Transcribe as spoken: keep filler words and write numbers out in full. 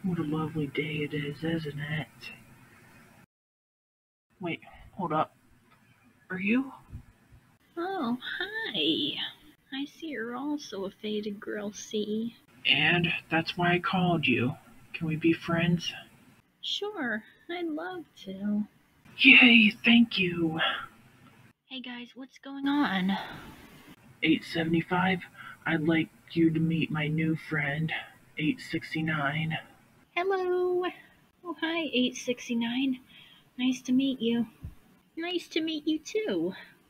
What a lovely day it is, isn't it? Wait, hold up. Are you? Oh, hi. I see you're also a faded girl, C. And that's why I called you. Can we be friends? Sure, I'd love to. Yay, thank you. Hey guys, what's going on? eight seventy-five, I'd like you to meet my new friend, eight sixty-nine. Hello. Oh, hi, eight sixty-nine. Nice to meet you. Nice to meet you too.